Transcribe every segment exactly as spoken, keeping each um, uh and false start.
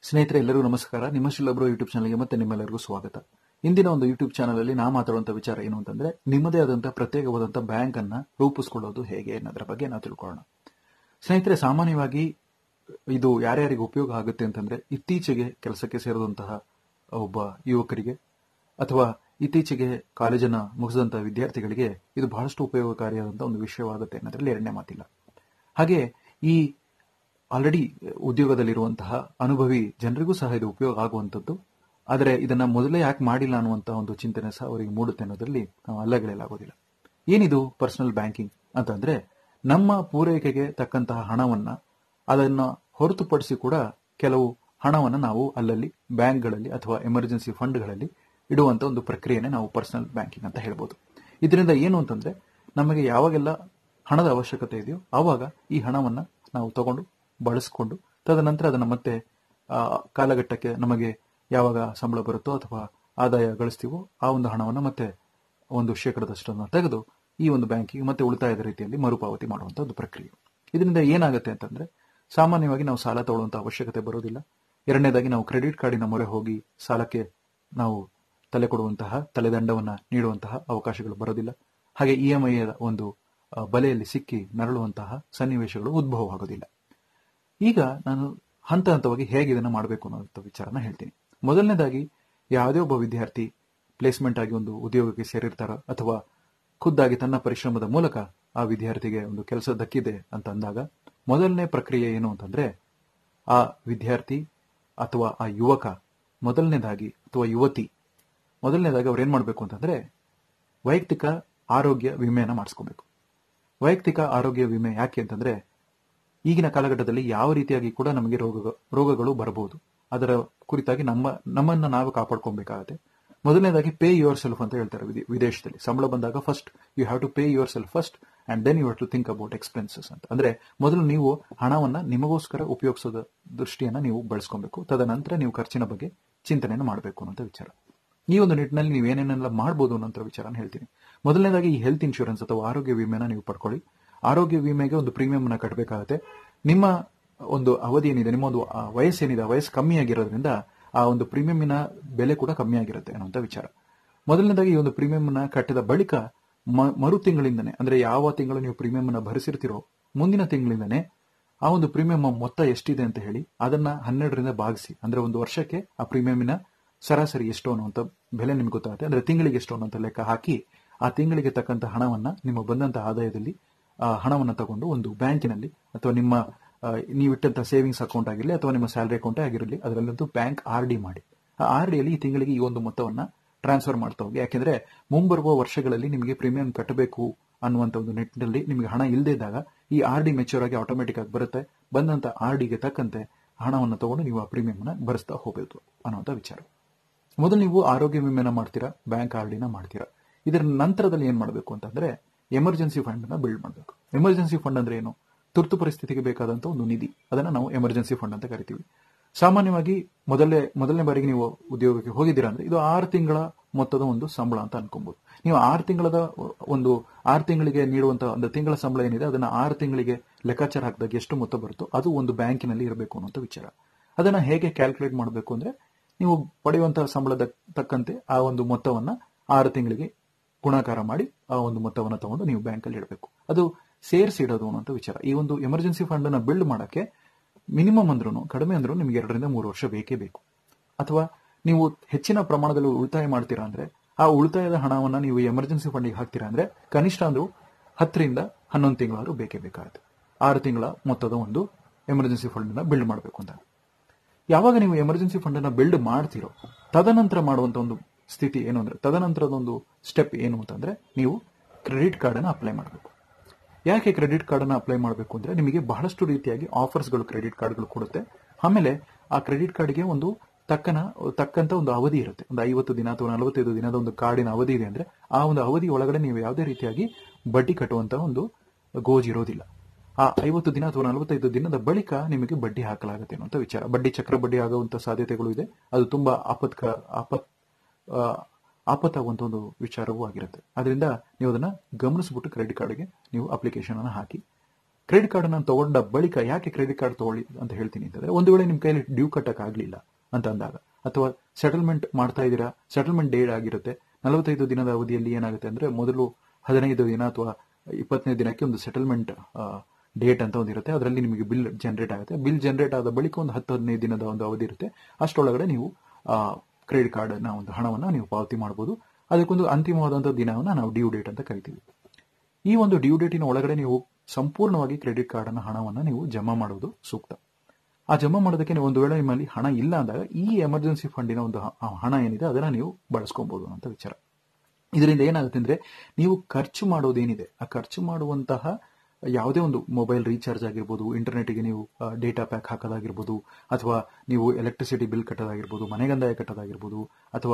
ಸ್ನೇಹಿತರೆ ಎಲ್ಲರಿಗೂ ನಮಸ್ಕಾರ. ನಿಮ್ಮ ಶಿಲ್ಲಬ್ರೋ ಯೂಟ್ಯೂಬ್ ಚಾನಲ್ಗೆ ಮತ್ತೆ ನಿಮ್ಮೆಲ್ಲರಿಗೂ ಸ್ವಾಗತ. ಇಂದಿನ ಒಂದು ಯೂಟ್ಯೂಬ್ ಚಾನಲ್ ಅಲ್ಲಿ ನಾ ಮಾತಾಡುವಂತ ವಿಚಾರ ಏನು ಅಂತಂದ್ರೆ, ನಿಮ್ಮದೇ ಆದಂತಹ ಪ್ರತ್ಯೇಕವಾದಂತಹ ಬ್ಯಾಂಕ್ ಅನ್ನ ರೂಪಿಸಿಕೊಳ್ಳೋದು ಹೇಗೆ ಅನ್ನೋದ್ರ ಬಗ್ಗೆ ನಾವು ತಿಳ್ಕೊಳ್ಳೋಣ. ಸ್ನೇಹಿತರೆ, ಸಾಮಾನ್ಯವಾಗಿ ಇದು ಯಾರ್ಯಾರಿಗೆ ಉಪಯೋಗ ಆಗುತ್ತೆ ಅಂತಂದ್ರೆ, ಇತ್ತೀಚೆಗೆ ಕೆಲಸಕ್ಕೆ ಸೇರಿದಂತಹ ಒಬ್ಬ ಯುವಕರಿಗೆ ಅಥವಾ ಇತ್ತೀಚೆಗೆ ಕಾಲೇಜನ್ನ ಮುಗಿಸಿದಂತಹ ವಿದ್ಯಾರ್ಥಿಗಳಿಗೆ ಇದು ಬಹಳಷ್ಟು ಉಪಯೋಗಕಾರಿಯಾದಂತಹ ಒಂದು ವಿಷಯವಾಗುತ್ತೆ ಅನ್ನೋದ್ರಲ್ಲಿ ಎರಡನೇ ಮಾತಿಲ್ಲ. ಹಾಗೆ ಈ ಆಲ್ರೆಡಿ ಉದ್ಯೋಗದಲ್ಲಿರುವಂತಹ ಅನುಭವಿ ಜನರಿಗೂ ಸಹ ಇದು ಉಪಯೋಗ ಆಗುವಂಥದ್ದು. ಆದರೆ ಇದನ್ನ ಮೊದಲೇ ಯಾಕೆ ಮಾಡಿಲ್ಲ ಅನ್ನುವಂತಹ ಒಂದು ಚಿಂತನೆ ಸಹ ಅವರಿಗೆ ಮೂಡುತ್ತೆ ಅನ್ನೋದ್ರಲ್ಲಿ ನಾವು ಅಲ್ಲಗಳೆಯಲಾಗೋದಿಲ್ಲ. ಏನಿದು ಪರ್ಸನಲ್ ಬ್ಯಾಂಕಿಂಗ್ ಅಂತಂದ್ರೆ, ನಮ್ಮ ಪೂರೈಕೆಗೆ ತಕ್ಕಂತಹ ಹಣವನ್ನ ಅದನ್ನ ಹೊರತುಪಡಿಸಿ ಕೂಡ ಕೆಲವು ಹಣವನ್ನ ನಾವು ಅಲ್ಲಲ್ಲಿ ಬ್ಯಾಂಕ್ಗಳಲ್ಲಿ ಅಥವಾ ಎಮರ್ಜೆನ್ಸಿ ಫಂಡ್ಗಳಲ್ಲಿ ಇಡುವಂತ ಒಂದು ಪ್ರಕ್ರಿಯೆನೇ ನಾವು ಪರ್ಸನಲ್ ಬ್ಯಾಂಕಿಂಗ್ ಅಂತ ಹೇಳ್ಬೋದು. ಇದರಿಂದ ಏನು ಅಂತಂದ್ರೆ, ನಮಗೆ ಯಾವಾಗೆಲ್ಲ ಹಣದ ಅವಶ್ಯಕತೆ ಇದೆಯೋ ಆವಾಗ ಈ ಹಣವನ್ನ ನಾವು ತಗೊಂಡು ಬಳಸಿಕೊಂಡು ತದನಂತರ ಅದನ್ನ ಮತ್ತೆ ಆ ಕಾಲಘಟ್ಟಕ್ಕೆ ನಮಗೆ ಯಾವಾಗ ಸಂಬಳ ಬರುತ್ತೋ ಅಥವಾ ಆದಾಯ ಗಳಿಸ್ತೀವೋ ಆ ಒಂದು ಹಣವನ್ನ ಮತ್ತೆ ಒಂದು ಶೇಕಡದಷ್ಟನ್ನು ತೆಗೆದು ಈ ಒಂದು ಬ್ಯಾಂಕಿಗೆ ಮತ್ತೆ ಉಳಿತಾಯದ ರೀತಿಯಲ್ಲಿ ಮರುಪಾವತಿ ಮಾಡುವಂತ ಒಂದು ಪ್ರಕ್ರಿಯೆ. ಇದರಿಂದ ಏನಾಗುತ್ತೆ ಅಂತಂದ್ರೆ, ಸಾಮಾನ್ಯವಾಗಿ ನಾವು ಸಾಲ ತಗೊಳ್ಳುವಂತ ಅವಶ್ಯಕತೆ ಬರೋದಿಲ್ಲ. ಎರಡನೇದಾಗಿ ನಾವು ಕ್ರೆಡಿಟ್ ಕಾರ್ಡಿನ ಮೊರೆ ಹೋಗಿ ಸಾಲಕ್ಕೆ ನಾವು ತಲೆ ಕೊಡುವಂತಹ ತಲೆದಂಡವನ್ನ ನೀಡುವಂತಹ ಅವಕಾಶಗಳು ಬರೋದಿಲ್ಲ. ಹಾಗೆ ಇ ಎಂ ಐ ಒಂದು ಬಲೆಯಲ್ಲಿ ಸಿಕ್ಕಿ ನರಳುವಂತಹ ಸನ್ನಿವೇಶಗಳು ಉದ್ಭವವಾಗೋದಿಲ್ಲ. ಈಗ ನಾನು ಹಂತ ಹಂತವಾಗಿ ಹೇಗೆ ಇದನ್ನ ಮಾಡಬೇಕು ಅನ್ನೋ ವಿಚಾರನ ಹೇಳ್ತೀನಿ. ಮೊದಲನೇದಾಗಿ, ಯಾವುದೇ ಒಬ್ಬ ವಿದ್ಯಾರ್ಥಿ ಪ್ಲೇಸ್ಮೆಂಟ್ ಆಗಿ ಒಂದು ಉದ್ಯೋಗಕ್ಕೆ ಸೇರಿರ್ತಾರ ಅಥವಾ ಖುದ್ದಾಗಿ ತನ್ನ ಪರಿಶ್ರಮದ ಮೂಲಕ ಆ ವಿದ್ಯಾರ್ಥಿಗೆ ಒಂದು ಕೆಲಸ ದಕ್ಕಿದೆ ಅಂತ ಅಂದಾಗ, ಮೊದಲನೇ ಪ್ರಕ್ರಿಯೆ ಏನು ಅಂತಂದ್ರೆ, ಆ ವಿದ್ಯಾರ್ಥಿ ಅಥವಾ ಆ ಯುವಕ ಮೊದಲನೇದಾಗಿ ಅಥವಾ ಯುವತಿ ಮೊದಲನೇದಾಗಿ ಅವ್ರು ಏನ್ ಮಾಡ್ಬೇಕು ಅಂತಂದ್ರೆ, ವೈಯಕ್ತಿಕ ಆರೋಗ್ಯ ವಿಮೆಯನ್ನ ಮಾಡಿಸ್ಕೋಬೇಕು. ವೈಯಕ್ತಿಕ ಆರೋಗ್ಯ ವಿಮೆ ಯಾಕೆ ಅಂತಂದ್ರೆ, ಈಗಿನ ಕಾಲಘಟ್ಟದಲ್ಲಿ ಯಾವ ರೀತಿಯಾಗಿ ಕೂಡ ನಮಗೆ ರೋಗ ರೋಗಗಳು ಬರಬಹುದು. ಅದರ ಕುರಿತಾಗಿ ನಮ್ಮ ನಮ್ಮನ್ನ ನಾವು ಕಾಪಾಡ್ಕೊಬೇಕಾಗತ್ತೆ. ಮೊದಲನೇದಾಗಿ ಪೇ ಯುವರ್ ಸೆಲ್ಫ್ ಅಂತ ಹೇಳ್ತಾರೆ ವಿದೇಶದಲ್ಲಿ. ಸಂಬಳ ಬಂದಾಗ first you have to pay yourself first and then you have to think about expenses ಅಂತ. ಅಂದ್ರೆ ಮೊದಲು ನೀವು ಹಣವನ್ನ ನಿಮಗೋಸ್ಕರ ಉಪಯೋಗಿಸೋದ ದೃಷ್ಟಿಯನ್ನ ನೀವು ಬಳಸ್ಕೊಬೇಕು. ತದನಂತರ ನೀವು ಖರ್ಚಿನ ಬಗ್ಗೆ ಚಿಂತನೆಯನ್ನು ಮಾಡಬೇಕು ಅನ್ನೋ ವಿಚಾರ. ಈ ಒಂದು ನಿಟ್ಟಿನಲ್ಲಿ ನೀವು ಏನೇನೆಲ್ಲ ಮಾಡ್ಬೋದು ಅನ್ನೋ ವಿಚಾರನ ಹೇಳ್ತೀನಿ. ಮೊದಲನೇದಾಗಿ ಈ ಹೆಲ್ತ್ ಇನ್ಶೂರೆನ್ಸ್ ಅಥವಾ ಆರೋಗ್ಯ ವಿಮೆನ ನೀವು ಪಡ್ಕೊಳ್ಳಿ. ಆರೋಗ್ಯ ವಿಮೆಗೆ ಒಂದು ಪ್ರೀಮಿಯಂ ಅನ್ನ ಕಟ್ಟಬೇಕಾಗುತ್ತೆ. ನಿಮ್ಮ ಒಂದು ಅವಧಿ ಏನಿದೆ, ನಿಮ್ಮ ಒಂದು ವಯಸ್ಸೇನಿದೆ, ವಯಸ್ಸು ಕಮ್ಮಿ ಆಗಿರೋದ್ರಿಂದ ಆ ಒಂದು ಪ್ರೀಮಿಯಂನ ಬೆಲೆ ಕೂಡ ಕಮ್ಮಿ ಆಗಿರುತ್ತೆ ಅನ್ನುವಂಥ ವಿಚಾರ. ಮೊದಲನೇದಾಗಿ ಈ ಒಂದು ಪ್ರೀಮಿಯಂ ಅನ್ನ ಕಟ್ಟಿದ ಬಳಿಕ ಮರು ತಿಂಗಳಿಂದನೇ, ಅಂದ್ರೆ ಯಾವ ತಿಂಗಳು ನೀವು ಪ್ರೀಮಿಯಂ ಅನ್ನ ಭರಿಸಿರ್ತೀರೋ ಮುಂದಿನ ತಿಂಗಳಿಂದನೇ ಆ ಒಂದು ಪ್ರೀಮಿಯಂ ಮೊತ್ತ ಎಷ್ಟಿದೆ ಅಂತ ಹೇಳಿ ಅದನ್ನ ಹನ್ನೆರಡರಿಂದ ಭಾಗಿಸಿ. ಅಂದ್ರೆ ಒಂದು ವರ್ಷಕ್ಕೆ ಆ ಪ್ರೀಮಿಯಂನ ಸರಾಸರಿ ಎಷ್ಟು ಅನ್ನುವಂಥ ಬೆಲೆ ನಿಮ್ಗೆ ಗೊತ್ತಾಗುತ್ತೆ. ಅಂದ್ರೆ ತಿಂಗಳಿಗೆ ಎಷ್ಟು ಅನ್ನುವಂಥ ಲೆಕ್ಕ ಹಾಕಿ ಆ ತಿಂಗಳಿಗೆ ತಕ್ಕಂತ ಹಣವನ್ನ ನಿಮ್ಮ ಬಂದಂತ ಆದಾಯದಲ್ಲಿ ಆ ಹಣವನ್ನು ತಗೊಂಡು ಒಂದು ಬ್ಯಾಂಕಿನಲ್ಲಿ ಅಥವಾ ನಿಮ್ಮ ನೀವಿಟ್ಟಂತ ಸೇವಿಂಗ್ಸ್ ಅಕೌಂಟ್ ಆಗಿರಲಿ ಅಥವಾ ನಿಮ್ಮ ಸ್ಯಾಲರಿ ಅಕೌಂಟೇ ಆಗಿರಲಿ ಅದರಲ್ಲಂತೂ ಬ್ಯಾಂಕ್ ಆರ್ ಡಿ ಮಾಡಿ ಆ ಆರ್ ಡಿಯಲ್ಲಿ ಈ ತಿಂಗಳಿಗೆ ಈ ಒಂದು ಮೊತ್ತವನ್ನ ಟ್ರಾನ್ಸ್ಫರ್ ಮಾಡ್ತಾ ಹೋಗಿ. ಯಾಕೆಂದ್ರೆ ಮುಂಬರುವ ವರ್ಷಗಳಲ್ಲಿ ನಿಮಗೆ ಪ್ರೀಮಿಯಂ ಕಟ್ಟಬೇಕು ಅನ್ನುವಂಥ ಒಂದು ನಿಟ್ಟಿನಲ್ಲಿ ನಿಮಗೆ ಹಣ ಇಲ್ಲದೇ ಇದ್ದಾಗ ಈ ಆರ್ ಡಿ ಮೆಚ್ಯೂರ್ ಆಗಿ ಆಟೋಮೆಟಿಕ್ ಆಗಿ ಬರುತ್ತೆ. ಬಂದಂತ ಆರ್ ಡಿಗೆ ತಕ್ಕಂತೆ ಹಣವನ್ನು ತಗೊಂಡು ನೀವು ಆ ಪ್ರೀಮಿಯಂ ಅನ್ನ ಭರಿಸ್ತಾ ಹೋಗಬೇಕು ಅನ್ನುವಂಥ ವಿಚಾರ. ಮೊದಲು ನೀವು ಆರೋಗ್ಯ ವಿಮೆನ ಮಾಡ್ತೀರಾ, ಬ್ಯಾಂಕ್ ಆರ್ ಡಿನ ಮಾಡ್ತೀರಾ. ಇದರ ನಂತರದಲ್ಲಿ ಏನ್ ಮಾಡಬೇಕು ಅಂತಂದ್ರೆ, ಎಮರ್ಜೆನ್ಸಿ ಫಂಡ್ ಅನ್ನ ಬಿಲ್ಡ್ ಮಾಡಬೇಕು. ಎಮರ್ಜೆನ್ಸಿ ಫಂಡ್ ಅಂದ್ರೆ ಏನು? ತುರ್ತು ಪರಿಸ್ಥಿತಿಗೆ ಬೇಕಾದಂತ ಒಂದು ನಿಧಿ. ಅದನ್ನ ನಾವು ಎಮರ್ಜೆನ್ಸಿ ಫಂಡ್ ಅಂತ ಕರಿತೀವಿ. ಸಾಮಾನ್ಯವಾಗಿ ಮೊದಲೇ ಮೊದಲನೇ ಬಾರಿಗೆ ನೀವು ಉದ್ಯೋಗಕ್ಕೆ ಹೋಗಿದ್ದೀರಾ ಅಂದ್ರೆ ಇದು ಆರು ತಿಂಗಳ ಮೊತ್ತದ ಒಂದು ಸಂಬಳ ಅಂತ ಅನ್ಕೊಬಹುದು. ನೀವು ಆರು ತಿಂಗಳದ ಒಂದು ಆರು ತಿಂಗಳಿಗೆ ನೀಡುವಂತಹ ಒಂದು ತಿಂಗಳ ಸಂಬಳ ಏನಿದೆ ಅದನ್ನ ಆರು ತಿಂಗಳಿಗೆ ಲೆಕ್ಕಾಚಾರ ಹಾಕಿದಾಗ ಎಷ್ಟು ಮೊತ್ತ ಬರುತ್ತೋ ಅದು ಒಂದು ಬ್ಯಾಂಕಿನಲ್ಲಿ ಇರಬೇಕು ಅನ್ನುವಂಥ ವಿಚಾರ. ಅದನ್ನ ಹೇಗೆ ಕ್ಯಾಲ್ಕುಲೇಟ್ ಮಾಡಬೇಕು ಅಂದ್ರೆ, ನೀವು ಪಡೆಯುವಂತಹ ಸಂಬಳದ ತಕ್ಕಂತೆ ಆ ಒಂದು ಮೊತ್ತವನ್ನ ಆರು ತಿಂಗಳಿಗೆ ಗುಣಾಕಾರ ಮಾಡಿ ಆ ಒಂದು ಮೊತ್ತವನ್ನು ತಗೊಂಡು ನೀವು ಬ್ಯಾಂಕಲ್ಲಿ ಇಡಬೇಕು. ಅದು ಸೇರಿಸಿ ಇಡೋದು ಅನ್ನೋ ವಿಚಾರ. ಈ ಒಂದು ಎಮರ್ಜೆನ್ಸಿ ಫಂಡ್ ಅನ್ನ ಬಿಲ್ಡ್ ಮಾಡಕ್ಕೆ ಮಿನಿಮಮ್ ಅಂದ್ರೂ ಕಡಿಮೆ ಅಂದ್ರೂ ನಿಮ್ಗೆ ಎರಡರಿಂದ ಮೂರು ವರ್ಷ ಬೇಕೇ ಬೇಕು. ಅಥವಾ ನೀವು ಹೆಚ್ಚಿನ ಪ್ರಮಾಣದಲ್ಲಿ ಉಳಿತಾಯ ಮಾಡ್ತೀರಾ ಅಂದ್ರೆ ಆ ಉಳಿತಾಯದ ಹಣವನ್ನ ನೀವು ಎಮರ್ಜೆನ್ಸಿ ಫಂಡಿಗೆ ಹಾಕ್ತೀರಾ ಅಂದ್ರೆ ಕನಿಷ್ಠ ಅಂದ್ರೂ ಹತ್ತರಿಂದ ಹನ್ನೊಂದು ತಿಂಗಳಾದ್ರೂ ಬೇಕೇ ಬೇಕಾಗುತ್ತೆ. ಆರು ತಿಂಗಳ ಮೊತ್ತದ ಒಂದು ಎಮರ್ಜೆನ್ಸಿ ಫಂಡ್ ಅನ್ನ ಬಿಲ್ಡ್ ಮಾಡಬೇಕು ಅಂತ. ಯಾವಾಗ ನೀವು ಎಮರ್ಜೆನ್ಸಿ ಫಂಡ್ ಅನ್ನ ಬಿಲ್ಡ್ ಮಾಡ್ತೀರೋ ತದನಂತರ ಮಾಡುವಂತ ಒಂದು ಸ್ಥಿತಿ ಏನು ಅಂದ್ರೆ, ತದನಂತರದ ಒಂದು ಸ್ಟೆಪ್ ಏನು ಅಂತಂದ್ರೆ, ನೀವು ಕ್ರೆಡಿಟ್ ಕಾರ್ಡ್ ಅನ್ನ ಅಪ್ಲೈ ಮಾಡಬೇಕು. ಯಾಕೆ ಕ್ರೆಡಿಟ್ ಕಾರ್ಡ್ ಅನ್ನ ಅಪ್ಲೈ ಮಾಡಬೇಕು ಅಂದ್ರೆ, ನಿಮಗೆ ಬಹಳಷ್ಟು ರೀತಿಯಾಗಿ ಆಫರ್ಸ್ಗಳು ಕ್ರೆಡಿಟ್ ಕಾರ್ಡ್ಗಳು ಕೊಡುತ್ತೆ. ಆಮೇಲೆ ಆ ಕ್ರೆಡಿಟ್ ಕಾರ್ಡ್ಗೆ ಒಂದು ತಕ್ಕನ ತಕ್ಕಂತ ಒಂದು ಅವಧಿ ಇರುತ್ತೆ. ಒಂದು ಐವತ್ತು ದಿನ ಅಥವಾ ನಲವತ್ತೈದು ದಿನದ ಒಂದು ಕಾರ್ಡಿನ ಅವಧಿ ಇದೆ ಅಂದ್ರೆ ಆ ಒಂದು ಅವಧಿ ಒಳಗಡೆ ನೀವು ಯಾವುದೇ ರೀತಿಯಾಗಿ ಬಡ್ಡಿ ಕಟ್ಟುವಂತಹ ಒಂದು ಗೋಜ್ ಇರೋದಿಲ್ಲ. ಆ ಐವತ್ತು ದಿನ ಅಥವಾ ನಲವತ್ತೈದು ದಿನದ ಬಳಿಕ ನಿಮಗೆ ಬಡ್ಡಿ ಹಾಕಲಾಗುತ್ತೆ ಅನ್ನುವಂಥ ವಿಚಾರ. ಬಡ್ಡಿ ಚಕ್ರ ಬಡ್ಡಿ ಆಗುವಂತ ಸಾಧ್ಯತೆಗಳು ಇದೆ. ಅದು ತುಂಬಾ ಆಪತ್ಕ ಆಪತ್ ಆಪತ್ತಾಗುವಂತ ಒಂದು ವಿಚಾರವೂ ಆಗಿರುತ್ತೆ. ಅದರಿಂದ ನೀವು ಅದನ್ನ ಗಮನಿಸ್ಬಿಟ್ಟು ಕ್ರೆಡಿಟ್ ಕಾರ್ಡ್ಗೆ ನೀವು ಅಪ್ಲಿಕೇಶನ್ ಅನ್ನು ಹಾಕಿ. ಕ್ರೆಡಿಟ್ ಕಾರ್ಡ್ ಅನ್ನು ತಗೊಂಡ ಬಳಿಕ ಯಾಕೆ ಕ್ರೆಡಿಟ್ ಕಾರ್ಡ್ ತಗೊಳ್ಳಿ ಅಂತ ಹೇಳ್ತೀನಿ ಅಂತಂದ್ರೆ, ಒಂದು ವೇಳೆ ನಿಮ್ಮ ಕೈಯಲ್ಲಿ ಡ್ಯೂ ಕಟ್ಟಕ್ ಆಗ್ಲಿಲ್ಲ ಅಂತ ಅಂದಾಗ, ಅಥವಾ ಸೆಟಲ್ಮೆಂಟ್ ಮಾಡ್ತಾ ಇದ್ದೀರಾ, ಸೆಟಲ್ಮೆಂಟ್ ಡೇಟ್ ಆಗಿರುತ್ತೆ, ನಲವತ್ತೈದು ದಿನದ ಅವಧಿಯಲ್ಲಿ ಏನಾಗುತ್ತೆ ಅಂದ್ರೆ ಮೊದಲು ಹದಿನೈದು ದಿನ ಅಥವಾ ಇಪ್ಪತ್ತನೇ ದಿನಕ್ಕೆ ಒಂದು ಸೆಟಲ್ಮೆಂಟ್ ಡೇಟ್ ಅಂತ ಒಂದಿರುತ್ತೆ, ಅದರಲ್ಲಿ ನಿಮಗೆ ಬಿಲ್ ಜನರೇಟ್ ಆಗುತ್ತೆ. ಬಿಲ್ ಜನರೇಟ್ ಆದ ಬಳಿಕ ಒಂದು ಹತ್ತು ಹದಿನೈದು ದಿನದ ಒಂದು ಅವಧಿ ಇರುತ್ತೆ, ಅಷ್ಟರೊಳಗಡೆ ನೀವು ಕ್ರೆಡಿಟ್ ಕಾರ್ಡ್ ನ ಒಂದು ಹಣವನ್ನ ನೀವು ಪಾವತಿ ಮಾಡಬಹುದು. ಅದಕ್ಕೊಂದು ಅಂತಿಮವಾದಂತಹ ದಿನವನ್ನ ನಾವು ಡ್ಯೂ ಡೇಟ್ ಅಂತ ಕರಿತೀವಿ. ಈ ಒಂದು ಡ್ಯೂ ಡೇಟಿನ ಒಳಗಡೆ ನೀವು ಸಂಪೂರ್ಣವಾಗಿ ಕ್ರೆಡಿಟ್ ಕಾರ್ಡ್ ಅನ್ನ ಹಣವನ್ನ ನೀವು ಜಮಾ ಮಾಡುವುದು ಸೂಕ್ತ. ಆ ಜಮಾ ಮಾಡೋದಕ್ಕೆ ನೀವು ಒಂದು ವೇಳೆ ನಿಮ್ಮಲ್ಲಿ ಹಣ ಇಲ್ಲ ಅಂದಾಗ ಈ ಎಮರ್ಜೆನ್ಸಿ ಫಂಡಿನ ಒಂದು ಹಣ ಏನಿದೆ ಅದನ್ನ ನೀವು ಬಳಸ್ಕೊಬಹುದು ಅಂತ ವಿಚಾರ. ಇದರಿಂದ ಏನಾಗುತ್ತೆ ಅಂದ್ರೆ, ನೀವು ಖರ್ಚು ಮಾಡೋದೇನಿದೆ, ಆ ಖರ್ಚು ಮಾಡುವಂತಹ ಯಾವುದೇ ಒಂದು ಮೊಬೈಲ್ ರೀಚಾರ್ಜ್ ಆಗಿರ್ಬೋದು, ಇಂಟರ್ನೆಟ್ಗೆ ನೀವು ಡೇಟಾ ಪ್ಯಾಕ್ ಹಾಕೋದಾಗಿರ್ಬೋದು, ಅಥವಾ ನೀವು ಎಲೆಕ್ಟ್ರಿಸಿಟಿ ಬಿಲ್ ಕಟ್ಟೋದಾಗಿರ್ಬೋದು, ಮನೆ ಕಂದಾಯ ಕಟ್ಟೋದಾಗಿರ್ಬೋದು, ಅಥವಾ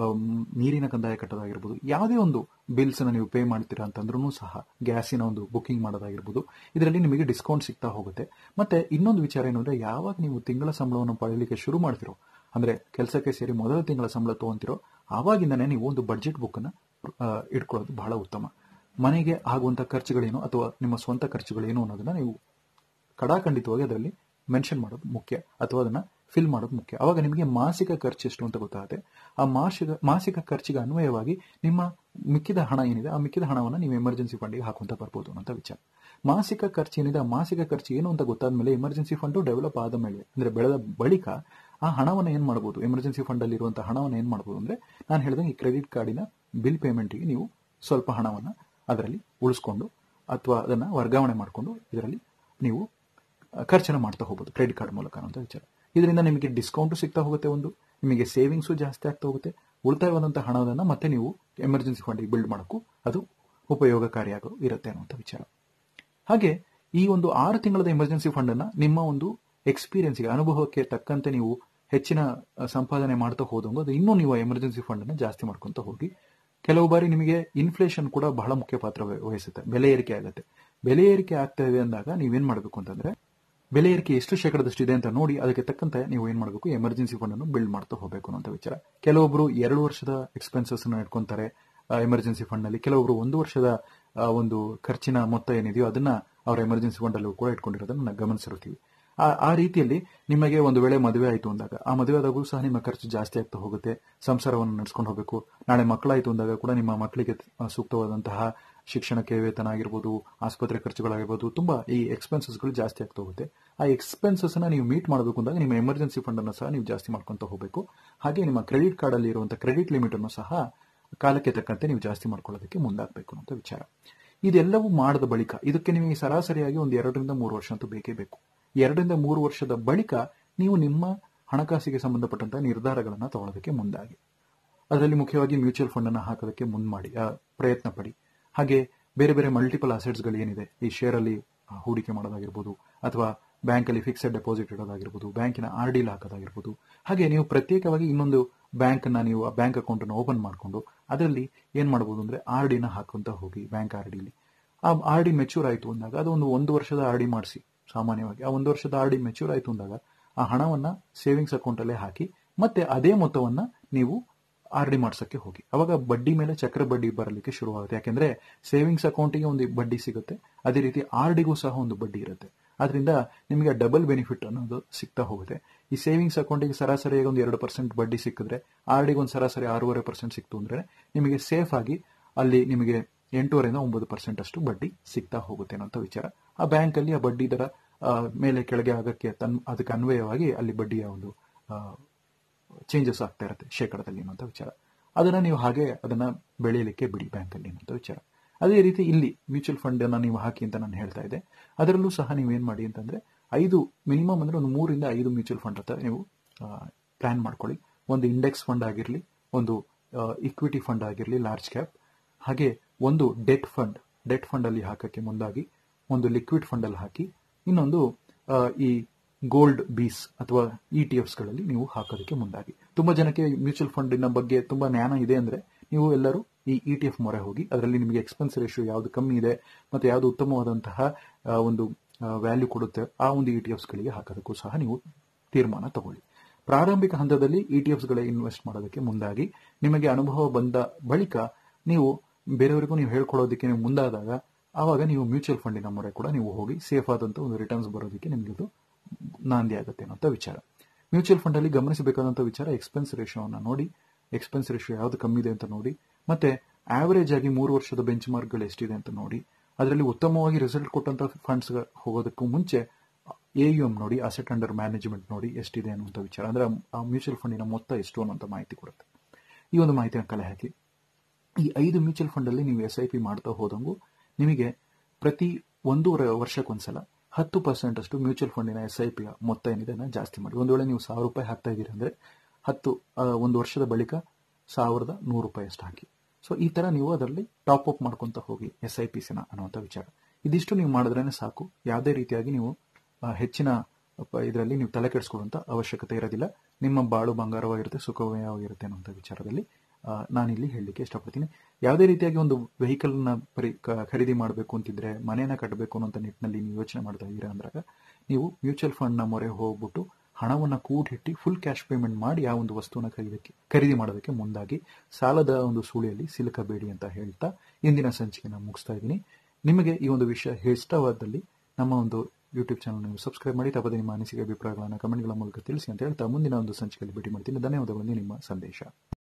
ನೀರಿನ ಕಂದಾಯ ಕಟ್ಟೋದಾಗಿರ್ಬೋದು, ಯಾವುದೇ ಒಂದು ಬಿಲ್ಸ್ ಅನ್ನ ನೀವು ಪೇ ಮಾಡ್ತೀರಾ ಅಂತಂದ್ರೂ ಸಹ, ಗ್ಯಾಸಿನ ಒಂದು ಬುಕಿಂಗ್ ಮಾಡೋದಾಗಿರ್ಬೋದು, ಇದರಲ್ಲಿ ನಿಮಗೆ ಡಿಸ್ಕೌಂಟ್ ಸಿಗ್ತಾ ಹೋಗುತ್ತೆ. ಮತ್ತೆ ಇನ್ನೊಂದು ವಿಚಾರ ಏನು ಅಂದ್ರೆ, ಯಾವಾಗ ನೀವು ತಿಂಗಳ ಸಂಬಳವನ್ನು ಪಡೆಯಲಿಕ್ಕೆ ಶುರು ಮಾಡ್ತಿರೋ, ಅಂದ್ರೆ ಕೆಲಸಕ್ಕೆ ಸೇರಿ ಮೊದಲ ತಿಂಗಳ ಸಂಬಳ ತಗೊಂತಿರೋ, ಆವಾಗಿಂದನೇ ನೀವು ಒಂದು ಬಡ್ಜೆಟ್ ಬುಕ್ ಅನ್ನ ಇಟ್ಕೊಳ್ಳೋದು ಬಹಳ ಉತ್ತಮ. ಮನೆಗೆ ಆಗುವಂತಹ ಖರ್ಚುಗಳೇನು ಅಥವಾ ನಿಮ್ಮ ಸ್ವಂತ ಖರ್ಚುಗಳೇನು ಅನ್ನೋದನ್ನ ನೀವು ಕಡಾಖಂಡಿತವಾಗಿ ಅದರಲ್ಲಿ ಮೆನ್ಷನ್ ಮಾಡೋದು ಮುಖ್ಯ, ಅಥವಾ ಅದನ್ನ ಫಿಲ್ ಮಾಡೋದು ಮುಖ್ಯ. ಅವಾಗ ನಿಮಗೆ ಮಾಸಿಕ ಖರ್ಚು ಎಷ್ಟು ಅಂತ ಗೊತ್ತಾಗುತ್ತೆ. ಆ ಮಾಸಿಕ ಮಾಸಿಕ ಖರ್ಚಿಗೆ ಅನ್ವಯವಾಗಿ ನಿಮ್ಮ ಮಿಕ್ಕಿದ ಹಣ ಏನಿದೆ, ಆ ಮಿಕ್ಕಿದ ಹಣವನ್ನು ನೀವು ಎಮರ್ಜೆನ್ಸಿ ಫಂಡಿಗೆ ಹಾಕುವಂತ ಬರ್ಬೋದು ಅಂತ ವಿಚಾರ. ಮಾಸಿಕ ಖರ್ಚು ಏನಿದೆ, ಆ ಮಾಸಿಕ ಖರ್ಚು ಏನು ಅಂತ ಗೊತ್ತಾದ ಮೇಲೆ ಎಮರ್ಜೆನ್ಸಿ ಫಂಡ್ ಡೆವಲಪ್ ಆದ ಮೇಲೆ, ಅಂದ್ರೆ ಬೆಳೆದ ಬಳಿಕ ಆ ಹಣವನ್ನು ಏನ್ ಮಾಡಬಹುದು, ಎಮರ್ಜೆನ್ಸಿ ಫಂಡ್ ಅಲ್ಲಿ ಇರುವಂತಹ ಹಣವನ್ನು ಏನ್ ಮಾಡಬಹುದು ಅಂದ್ರೆ, ನಾನು ಹೇಳಿದಂಗೆ ಈ ಕ್ರೆಡಿಟ್ ಕಾರ್ಡಿನ ಬಿಲ್ ಪೇಮೆಂಟ್ಗೆ ನೀವು ಸ್ವಲ್ಪ ಹಣವನ್ನ ಅದರಲ್ಲಿ ಉಳಿಸ್ಕೊಂಡು ಅಥವಾ ಅದನ್ನ ವರ್ಗಾವಣೆ ಮಾಡಿಕೊಂಡು ಇದರಲ್ಲಿ ನೀವು ಖರ್ಚನ್ನು ಮಾಡ್ತಾ ಹೋಗಬಹುದು ಕ್ರೆಡಿಟ್ ಕಾರ್ಡ್ ಮೂಲಕ ಅಂತ ವಿಚಾರ. ಇದರಿಂದ ನಿಮಗೆ ಡಿಸ್ಕೌಂಟ್ ಸಿಗ್ತಾ ಹೋಗುತ್ತೆ, ಒಂದು ನಿಮಗೆ ಸೇವಿಂಗ್ಸು ಜಾಸ್ತಿ ಆಗ್ತಾ ಹೋಗುತ್ತೆ, ಉಳಿತಾಯವಾದಂತಹ ಹಣವನ್ನ ಮತ್ತೆ ನೀವು ಎಮರ್ಜೆನ್ಸಿ ಫಂಡಿಗೆ ಬಿಲ್ಡ್ ಮಾಡೋಕ್ಕೂ ಅದು ಉಪಯೋಗಕಾರಿಯಾಗಿ ಇರುತ್ತೆ ಅನ್ನುವಂಥ ವಿಚಾರ. ಹಾಗೆ ಈ ಒಂದು ಆರು ತಿಂಗಳದ ಎಮರ್ಜೆನ್ಸಿ ಫಂಡ್ ಅನ್ನ ನಿಮ್ಮ ಒಂದು ಎಕ್ಸ್ಪೀರಿಯನ್ಸ್ಗೆ, ಅನುಭವಕ್ಕೆ ತಕ್ಕಂತೆ ನೀವು ಹೆಚ್ಚಿನ ಸಂಪಾದನೆ ಮಾಡ್ತಾ ಹೋದಂಗ ಅದು ಇನ್ನೂ ನೀವು ಎಮರ್ಜೆನ್ಸಿ ಫಂಡ್ ಅನ್ನ ಜಾಸ್ತಿ ಮಾಡ್ಕೊಂತ ಹೋಗಿ. ಕೆಲವು ಬಾರಿ ನಿಮಗೆ ಇನ್ಫ್ಲೇಷನ್ ಕೂಡ ಬಹಳ ಮುಖ್ಯ ಪಾತ್ರ ವಹಿಸುತ್ತೆ, ಬೆಲೆ ಏರಿಕೆ ಆಗುತ್ತೆ. ಬೆಲೆ ಏರಿಕೆ ಆಗ್ತಾ ಇದೆ ಅಂದಾಗ ನೀವೇನ್ ಮಾಡಬೇಕು ಅಂತಂದ್ರೆ, ಬೆಲೆ ಏರಿಕೆ ಎಷ್ಟು ಶೇಕಡದಷ್ಟು ಇದೆ ಅಂತ ನೋಡಿ ಅದಕ್ಕೆ ತಕ್ಕಂತೆ ನೀವು ಏನ್ ಮಾಡಬೇಕು, ಎಮರ್ಜೆನ್ಸಿ ಫಂಡ್ ಅನ್ನು ಬಿಲ್ಡ್ ಮಾಡ್ತಾ ಹೋಗಬೇಕು ಅಂತ ವಿಚಾರ. ಕೆಲವೊಬ್ರು ಎರಡು ವರ್ಷದ ಎಕ್ಸ್ಪೆನ್ಸಸ್ ಅನ್ನು ಇಟ್ಕೊಂತಾರೆ ಎಮರ್ಜೆನ್ಸಿ ಫಂಡ್ ನಲ್ಲಿ, ಕೆಲವೊಬ್ರು ಒಂದು ವರ್ಷದ ಒಂದು ಖರ್ಚಿನ ಮೊತ್ತ ಏನಿದೆಯೋ ಅದನ್ನ ಅವರ ಎಮರ್ಜೆನ್ಸಿ ಫಂಡ್ ಅಲ್ಲೂ ಕೂಡ ಇಟ್ಕೊಂಡಿರೋದನ್ನ ನಾವು ಗಮನಿಸಿರ್ತೀವಿ. ಆ ಆ ರೀತಿಯಲ್ಲಿ ನಿಮಗೆ ಒಂದು ವೇಳೆ ಮದುವೆ ಆಯಿತು ಅಂದಾಗ, ಆ ಮದುವೆ ಆದಾಗೂ ಸಹ ನಿಮ್ಮ ಖರ್ಚು ಜಾಸ್ತಿ ಆಗ್ತಾ ಹೋಗುತ್ತೆ, ಸಂಸಾರವನ್ನು ನಡೆಸ್ಕೊಂಡು ಹೋಗಬೇಕು. ನಾಳೆ ಮಕ್ಕಳಾಯಿತು ಅಂದಾಗ ಕೂಡ ನಿಮ್ಮ ಮಕ್ಕಳಿಗೆ ಸೂಕ್ತವಾದಂತಹ ಶಿಕ್ಷಣಕ್ಕೆ ವೇತನ ಆಗಿರ್ಬೋದು, ಆಸ್ಪತ್ರೆ ಖರ್ಚುಗಳಾಗಿರ್ಬೋದು, ತುಂಬಾ ಈ ಎಕ್ಸ್ಪೆನ್ಸಸ್ಗಳು ಜಾಸ್ತಿ ಆಗ್ತಾ ಹೋಗುತ್ತೆ. ಆ ಎಕ್ಸ್ಪೆನ್ಸಸ್ ನ ನೀವು ಮೀಟ್ ಮಾಡಬೇಕು ಅಂದಾಗ ನಿಮ್ಮ ಎಮರ್ಜೆನ್ಸಿ ಫಂಡ್ ಅನ್ನು ಸಹ ನೀವು ಜಾಸ್ತಿ ಮಾಡ್ಕೊಂತ ಹೋಗಬೇಕು. ಹಾಗೆ ನಿಮ್ಮ ಕ್ರೆಡಿಟ್ ಕಾರ್ಡ್ ಅಲ್ಲಿ ಇರುವಂತಹ ಕ್ರೆಡಿಟ್ ಲಿಮಿಟ್ ಅನ್ನು ಸಹ ಕಾಲಕ್ಕೆ ತಕ್ಕಂತೆ ನೀವು ಜಾಸ್ತಿ ಮಾಡ್ಕೊಳ್ಳೋದಕ್ಕೆ ಮುಂದಾಗಬೇಕು ಅಂತ ವಿಚಾರ. ಇದೆಲ್ಲವೂ ಮಾಡಿದ ಬಳಿಕ ಇದಕ್ಕೆ ನಿಮಗೆ ಸರಾಸರಿಯಾಗಿ ಒಂದು ಎರಡರಿಂದ ಮೂರು ವರ್ಷ ಅಂತೂ ಬೇಕೇ ಬೇಕು. ಎರಡರಿಂದ ಮೂರು ವರ್ಷದ ಬಳಿಕ ನೀವು ನಿಮ್ಮ ಹಣಕಾಸಿಗೆ ಸಂಬಂಧಪಟ್ಟಂತಹ ನಿರ್ಧಾರಗಳನ್ನು ತಗೊಳ್ಳೋದಕ್ಕೆ ಮುಂದಾಗಿ, ಅದರಲ್ಲಿ ಮುಖ್ಯವಾಗಿ ಮ್ಯೂಚುವಲ್ ಫಂಡ್ ಅನ್ನು ಹಾಕೋದಕ್ಕೆ ಮುಂದ್ ಮಾಡಿ ಪ್ರಯತ್ನ ಪಡಿ. ಹಾಗೆ ಬೇರೆ ಬೇರೆ ಮಲ್ಟಿಪಲ್ ಅಸೆಟ್ಸ್ ಗಳು ಏನಿದೆ, ಈ ಶೇರ್ ಅಲ್ಲಿ ಹೂಡಿಕೆ ಮಾಡೋದಾಗಿರ್ಬೋದು, ಅಥವಾ ಬ್ಯಾಂಕ್ ಅಲ್ಲಿ ಫಿಕ್ಸೆಡ್ ಡೆಪಾಸಿಟ್ ಇಡೋದಾಗಿರ್ಬೋದು, ಬ್ಯಾಂಕಿನ ಆರ್ ಡಿ ಹಾಕೋದಾಗಿರ್ಬೋದು. ಹಾಗೆ ನೀವು ಪ್ರತ್ಯೇಕವಾಗಿ ಇನ್ನೊಂದು ಬ್ಯಾಂಕ್ ಅನ್ನ ನೀವು ಆ ಬ್ಯಾಂಕ್ ಅಕೌಂಟ್ ಅನ್ನು ಓಪನ್ ಮಾಡಿಕೊಂಡು ಅದರಲ್ಲಿ ಏನ್ ಮಾಡಬಹುದು ಅಂದ್ರೆ ಆರ್ ಡಿನ ಹಾಕುವಂತ ಹೋಗಿ. ಬ್ಯಾಂಕ್ ಆರ್ ಡಿಲಿ ಆ ಆರ್ ಡಿ ಮೆಚೂರ್ ಆಯ್ತು ಅಂದಾಗ ಅದು ಒಂದು ಒಂದು ವರ್ಷದ ಆರ್ ಡಿ ಮಾಡಿಸಿ. ಸಾಮಾನ್ಯವಾಗಿ ಆ ಒಂದು ವರ್ಷದ ಆರ್ ಡಿ ಮೆಚೂರ್ ಆಯ್ತು ಅಂದಾಗ ಆ ಹಣವನ್ನ ಸೇವಿಂಗ್ಸ್ ಅಕೌಂಟ್ ಅಲ್ಲೇ ಹಾಕಿ, ಮತ್ತೆ ಅದೇ ಮೊತ್ತವನ್ನ ನೀವು ಆರ್ ಡಿ ಮಾಡ್ಸಕ್ಕೆ ಹೋಗಿ. ಅವಾಗ ಬಡ್ಡಿ ಮೇಲೆ ಚಕ್ರ ಬಡ್ಡಿ ಬರಲಿಕ್ಕೆ ಶುರುವಾಗುತ್ತೆ. ಯಾಕೆಂದ್ರೆ ಸೇವಿಂಗ್ಸ್ ಅಕೌಂಟಿಗೆ ಒಂದು ಬಡ್ಡಿ ಸಿಗುತ್ತೆ, ಅದೇ ರೀತಿ ಆರ್ ಡಿಗೂ ಸಹ ಒಂದು ಬಡ್ಡಿ ಇರುತ್ತೆ. ಅದರಿಂದ ನಿಮಗೆ ಡಬಲ್ ಬೆನಿಫಿಟ್ ಅನ್ನೋದು ಸಿಗ್ತಾ ಹೋಗುತ್ತೆ. ಈ ಸೇವಿಂಗ್ಸ್ ಅಕೌಂಟಿಗೆ ಸರಾಸರಿಯಾಗಿ ಒಂದು ಎರಡು ಪರ್ಸೆಂಟ್ ಬಡ್ಡಿ ಸಿಕ್ಕಿದ್ರೆ, ಆರ್ ಡಿಗೆ ಒಂದು ಸರಾಸರಿ ಆರೂವರೆ ಪರ್ಸೆಂಟ್ ಸಿಕ್ತು ಅಂದ್ರೆ ನಿಮಗೆ ಸೇಫ್ ಆಗಿ ಅಲ್ಲಿ ನಿಮಗೆ ಎಂಟೂವರೆಯಿಂದ ಒಂಬತ್ತು ಪರ್ಸೆಂಟ್ ಅಷ್ಟು ಬಡ್ಡಿ ಸಿಗ್ತಾ ಹೋಗುತ್ತೆ ಅನ್ನೋ ವಿಚಾರ. ಆ ಬ್ಯಾಂಕ್ ಅಲ್ಲಿ ಆ ಬಡ್ಡಿ ದರ ಮೇಲೆ ಕೆಳಗೆ ಆಗಕ್ಕೆ ತನ್ ಅದಕ್ಕೆ ಅನ್ವಯವಾಗಿ ಅಲ್ಲಿ ಬಡ್ಡಿಯ ಒಂದು ಚೇಂಜಸ್ ಆಗ್ತಾ ಇರುತ್ತೆ ಶೇಕಡದಲ್ಲಿ ಅನ್ನೋ ವಿಚಾರ. ಅದನ್ನ ನೀವು ಹಾಗೆ ಅದನ್ನ ಬೆಳೆಯಲಿಕ್ಕೆ ಬಿಡಿ ಬ್ಯಾಂಕ್ ಅಲ್ಲಿ ಅನ್ನೋ ವಿಚಾರ. ಅದೇ ರೀತಿ ಇಲ್ಲಿ ಮ್ಯೂಚುವಲ್ ಫಂಡ್ ಅನ್ನ ನೀವು ಹಾಕಿ ಅಂತ ನಾನು ಹೇಳ್ತಾ ಇದ್ದೆ. ಅದರಲ್ಲೂ ಸಹ ನೀವು ಏನ್ ಮಾಡಿ ಅಂತಂದ್ರೆ, ಐದು ಮಿನಿಮಮ್ ಅಂದ್ರೆ ಒಂದು ಮೂರಿಂದ ಐದು ಮ್ಯೂಚುವಲ್ ಫಂಡ್ ಅಂತ ನೀವು ಪ್ಲಾನ್ ಮಾಡ್ಕೊಳ್ಳಿ. ಒಂದು ಇಂಡೆಕ್ಸ್ ಫಂಡ್ ಆಗಿರ್ಲಿ, ಒಂದು ಇಕ್ವಿಟಿ ಫಂಡ್ ಆಗಿರ್ಲಿ ಲಾರ್ಜ್ ಕ್ಯಾಪ್, ಹಾಗೆ ಒಂದು ಡೆಟ್ ಫಂಡ್ ಡೆಟ್ ಫಂಡ್ ಅಲ್ಲಿ ಹಾಕಕ್ಕೆ ಮುಂದಾಗಿ, ಒಂದು ಲಿಕ್ವಿಡ್ ಫಂಡ್ ಅಲ್ಲಿ ಹಾಕಿ, ಇನ್ನೊಂದು ಈ ಗೋಲ್ಡ್ ಬೀಸ್ ಅಥವಾ ಇ ಟಿ ಎಫ್ಸ್ ಗಳಲ್ಲಿ ನೀವು ಹಾಕೋದಕ್ಕೆ ಮುಂದಾಗಿ. ತುಂಬಾ ಜನಕ್ಕೆ ಮ್ಯೂಚುವಲ್ ಫಂಡಿನ ಬಗ್ಗೆ ತುಂಬಾ ಜ್ಞಾನ ಇದೆ ಅಂದ್ರೆ ನೀವು ಎಲ್ಲರೂ ಈ ಇ ಟಿ ಎಫ್ ಮೊರೆ ಹೋಗಿ, ಅದರಲ್ಲಿ ನಿಮಗೆ ಎಕ್ಸ್ಪೆನ್ಸ್ ರೇಷಿಯೋ ಯಾವ್ದು ಕಮ್ಮಿ ಇದೆ ಮತ್ತೆ ಯಾವ್ದು ಉತ್ತಮವಾದಂತಹ ಒಂದು ವ್ಯಾಲ್ಯೂ ಕೊಡುತ್ತೆ ಆ ಒಂದು ಇ ಟಿ ಎಫ್ಸ್ ಗಳಿಗೆ ಹಾಕೋದಕ್ಕೂ ಸಹ ನೀವು ತೀರ್ಮಾನ ತಗೊಳ್ಳಿ. ಪ್ರಾರಂಭಿಕ ಹಂತದಲ್ಲಿ ಇ ಟಿ ಎಫ್ಸ್ ಗಳೇ ಇನ್ವೆಸ್ಟ್ ಮಾಡೋದಕ್ಕೆ ಮುಂದಾಗಿ, ನಿಮಗೆ ಅನುಭವ ಬಂದ ಬಳಿಕ ನೀವು ಬೇರೆಯವರಿಗೂ ನೀವು ಹೇಳ್ಕೊಡೋದಕ್ಕೆ ನೀವು ಮುಂದಾದಾಗ ಆವಾಗ ನೀವು ಮ್ಯೂಚುವಲ್ ಫಂಡಿನ ಮೊರೆ ಕೂಡ ನೀವು ಹೋಗಿ ಸೇಫ್ ಆದಂಥ ಒಂದು ರಿಟರ್ನ್ಸ್ ಬರೋದಕ್ಕೆ ನಿಮಗೆ ಇದು ನಾಂದಿ ಆಗುತ್ತೆ ಅನ್ನೋಂಥ ವಿಚಾರ. ಮ್ಯೂಚುವಲ್ ಫಂಡಲ್ಲಿ ಗಮನಿಸಬೇಕಾದಂಥ ವಿಚಾರ ಎಕ್ಸ್ಪೆನ್ಸ್ ರೇಷಿಯೋವನ್ನು ನೋಡಿ, ಎಕ್ಸ್ಪೆನ್ಸ್ ರೇಷಿಯೋ ಯಾವುದು ಕಮ್ಮಿ ಇದೆ ಅಂತ ನೋಡಿ, ಮತ್ತೆ ಆವರೇಜ್ ಆಗಿ ಮೂರು ವರ್ಷದ ಬೆಂಚ್ ಮಾರ್ಕ್ಗಳು ಎಷ್ಟಿದೆ ಅಂತ ನೋಡಿ, ಅದರಲ್ಲಿ ಉತ್ತಮವಾಗಿ ರಿಸಲ್ಟ್ ಕೊಟ್ಟಂತ ಫಂಡ್ಸ್ ಹೋಗೋದಕ್ಕೂ ಮುಂಚೆ ಎ ಯು ಎಂ ನೋಡಿ, ಅಸೆಟ್ ಅಂಡರ್ ಮ್ಯಾನೇಜ್ಮೆಂಟ್ ನೋಡಿ ಎಷ್ಟಿದೆ ಅನ್ನುವಂಥ ವಿಚಾರ, ಅಂದ್ರೆ ಆ ಮ್ಯೂಚುವಲ್ ಫಂಡಿನ ಮೊತ್ತ ಎಷ್ಟು ಅನ್ನುವಂಥ ಮಾಹಿತಿ ಕೊಡುತ್ತೆ. ಈ ಒಂದು ಮಾಹಿತಿಯನ್ನು ಕಲೆ ಹಾಕಿ ಈ ಐದು ಮ್ಯೂಚುವಲ್ ಫಂಡ್ ಅಲ್ಲಿ ನೀವು ಎಸ್ ಐ ಪಿ ಮಾಡ್ತಾ ಹೋದಂಗೂ ನಿಮಗೆ ಪ್ರತಿ ಒಂದೂವರೆ ವರ್ಷಕ್ಕೊಂದ್ಸಲ ಹತ್ತು ಪರ್ಸೆಂಟ್ ಅಷ್ಟು ಮ್ಯೂಚುವಲ್ ಫಂಡಿನ ಎಸ್ ಐ ಪಿ ಮೊತ್ತ ಏನಿದೆ ಜಾಸ್ತಿ ಮಾಡಿ. ಒಂದು ವೇಳೆ ನೀವು ಸಾವಿರ ರೂಪಾಯಿ ಹಾಕ್ತಾ ಇದ್ದೀರಿ ಅಂದ್ರೆ ಹತ್ತು ಒಂದು ವರ್ಷದ ಬಳಿಕ ಸಾವಿರದ ನೂರು ರೂಪಾಯಿ ಅಷ್ಟು ಹಾಕಿ. ಸೊ ಈ ತರ ನೀವು ಅದರಲ್ಲಿ ಟಾಪ್ ಅಪ್ ಮಾಡ್ಕೊಂತ ಹೋಗಿ ಎಸ್ ಐ ಪಿ ಸಿನ ಅನ್ನುವಂಥ ವಿಚಾರ. ಇದಿಷ್ಟು ನೀವು ಮಾಡಿದ್ರೇನೆ ಸಾಕು, ಯಾವುದೇ ರೀತಿಯಾಗಿ ನೀವು ಹೆಚ್ಚಿನ ಇದರಲ್ಲಿ ನೀವು ತಲೆ ಕೆಡಿಸ್ಕೊಳ್ಳುವಂತ ಅವಶ್ಯಕತೆ ಇರೋದಿಲ್ಲ. ನಿಮ್ಮ ಬಾಳು ಬಂಗಾರವಾಗಿರುತ್ತೆ, ಸುಖಮಯವಾಗಿರುತ್ತೆ ಅನ್ನುವಂಥ ವಿಚಾರದಲ್ಲಿ ನಾನಿಲ್ಲಿ ಹೇಳಲಿಕ್ಕೆ ಇಷ್ಟಪಡ್ತೀನಿ. ಯಾವುದೇ ರೀತಿಯಾಗಿ ಒಂದು ವೆಹಿಕಲ್ ನ ಪರಿ ಖರೀದಿ ಮಾಡಬೇಕು ಅಂತಿದ್ರೆ, ಮನೆಯನ್ನ ಕಟ್ಟಬೇಕು ಅನ್ನೋ ನಿಟ್ಟಿನಲ್ಲಿ ನೀವು ಯೋಚನೆ ಮಾಡ್ತಾ ಇದ್ದೀರಾ ಅಂದಾಗ ನೀವು ಮ್ಯೂಚುವಲ್ ಫಂಡ್ ನ ಮೊರೆ ಹೋಗ್ಬಿಟ್ಟು ಹಣವನ್ನ ಕೂಡಿಟ್ಟು ಫುಲ್ ಕ್ಯಾಶ್ ಪೇಮೆಂಟ್ ಮಾಡಿ ಆ ಒಂದು ವಸ್ತುವನ್ನ ಖರೀದಕ್ಕೆ ಖರೀದಿ ಮಾಡೋದಕ್ಕೆ ಮುಂದಾಗಿ ಸಾಲದ ಒಂದು ಸೂಳಿಯಲ್ಲಿ ಸಿಲುಕಬೇಡಿ ಅಂತ ಹೇಳ್ತಾ ಇಂದಿನ ಸಂಚಿಕೆನ ಮುಗಿಸ್ತಾ ಇದ್ದೀನಿ. ನಿಮಗೆ ಈ ಒಂದು ವಿಷಯ ಇಷ್ಟವಾದಲ್ಲಿ ನಮ್ಮ ಒಂದು ಯೂಟ್ಯೂಬ್ ಚಾನಲ್ ನೀವು ಸಬ್ಸ್ಕ್ರೈಬ್ ಮಾಡಿ, ತಪ್ಪದೆ ನಿಮ್ಮ ಅನಿಸಿಕೆ ಅಭಿಪ್ರಾಯಗಳನ್ನು ಕಮೆಂಟ್ಗಳ ಮೂಲಕ ತಿಳಿಸಿ ಅಂತ ಹೇಳ್ತಾ ಮುಂದಿನ ಒಂದು ಸಂಚಿಕೆಯಲ್ಲಿ ಭೇಟಿ ಮಾಡ್ತೀನಿ. ಧನ್ಯವಾದಗಳು. ನಿಮ್ಮ ಸಂದೇಶ.